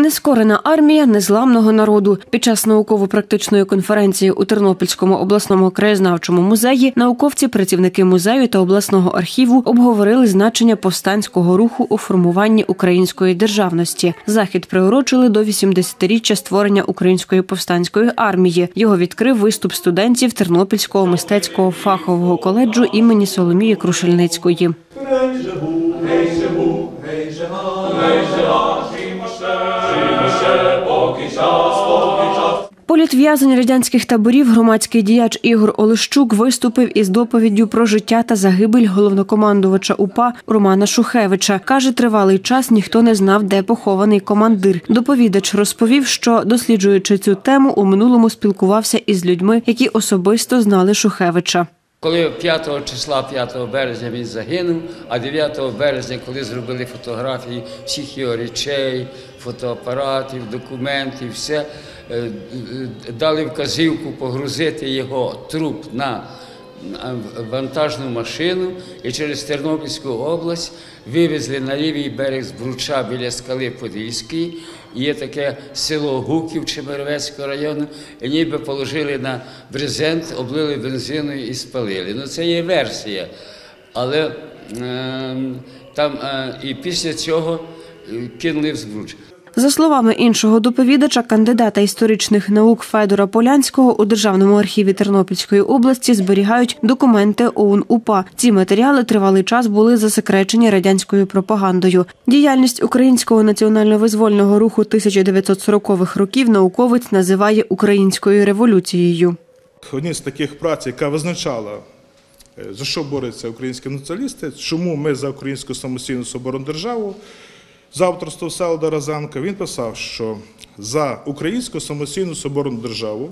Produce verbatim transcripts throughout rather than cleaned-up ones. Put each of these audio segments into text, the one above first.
Нескорена армія незламного народу. Під час науково-практичної конференції у Тернопільському обласному краєзнавчому музеї науковці, працівники музею та обласного архіву обговорили значення повстанського руху у формуванні української державності. Захід приурочили до вісімдесятиріччя створення Української повстанської армії. Його відкрив виступ студентів Тернопільського мистецького фахового коледжу імені Соломії Крушельницької. Політв'язень радянських таборів, громадський діяч Ігор Олещук виступив із доповіддю про життя та загибель головнокомандувача УПА Романа Шухевича. Каже, тривалий час ніхто не знав, де похований командир. Доповідач розповів, що, досліджуючи цю тему, у минулому спілкувався із людьми, які особисто знали Шухевича. Коли п'ятого числа, п'ятого березня він загинув, а дев'ятого березня, коли зробили фотографії всіх його речей, фотоапаратів, документів, все, дали вказівку погрузити його труп на вантажну машину і через Тернопільську область вивезли на лівий берег Збруча біля Скали Подільської. Є таке село Гуків Чемеровецького району, і ніби положили на брезент, облили бензиною і спалили. Ну, це є версія, але е, там е, і після цього кинули в Збруч. За словами іншого доповідача, кандидата історичних наук Федора Полянського, у Державному архіві Тернопільської області зберігають документи ОУН-УПА. Ці матеріали тривалий час були засекречені радянською пропагандою. Діяльність Українського національно-визвольного руху тисяча дев'ятсот сорокових років науковець називає українською революцією. Одні з таких праць, яка визначала, за що борються українські націоналісти, чому ми за українську самостійну соборну державу, за авторством Всеволода Розенка, він писав, що за українську самостійну соборну державу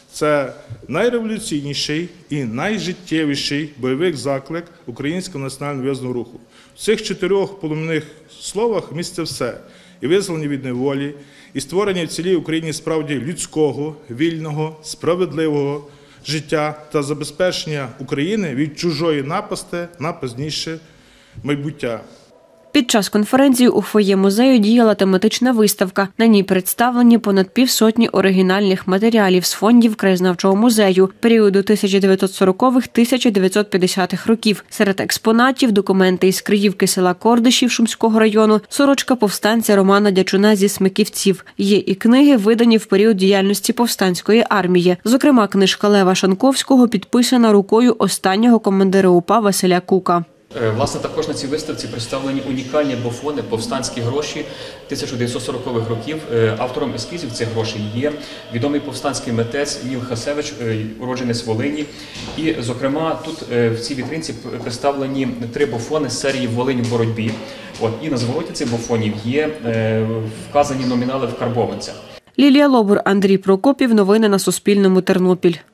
це найреволюційніший і найжиттєвіший бойовий заклик українського національного визвольного руху. В цих чотирьох полум'яних словах міститься все. І визволення від неволі, і створення в цілій Україні справді людського, вільного, справедливого життя та забезпечення України від чужої напасти на пізніше майбуття. Під час конференції у фоє музею діяла тематична виставка. На ній представлені понад півсотні оригінальних матеріалів з фондів краєзнавчого музею періоду тисяча дев'ятсот сорокових - тисяча дев'ятсот п'ятдесятих років. Серед експонатів – документи із Криївки села Кордишів Шумського району, сорочка повстанця Романа Дячуна зі Смиківців. Є і книги, видані в період діяльності повстанської армії. Зокрема, книжка Лева Шанковського підписана рукою останнього командира УПА Василя Кука. Власне, також на цій виставці представлені унікальні бофони «Повстанські гроші» тисяча дев'ятсот сорокових років. Автором ескізів цих грошей є відомий повстанський митець Ніл Хасевич, уродженець Волині. І, зокрема, тут в цій вітринці представлені три бофони з серії «Волинь в боротьбі». От, і на звороті цих бофонів є вказані номінали в карбованцях. Лілія Лобур, Андрій Прокопів. Новини на Суспільному. Тернопіль.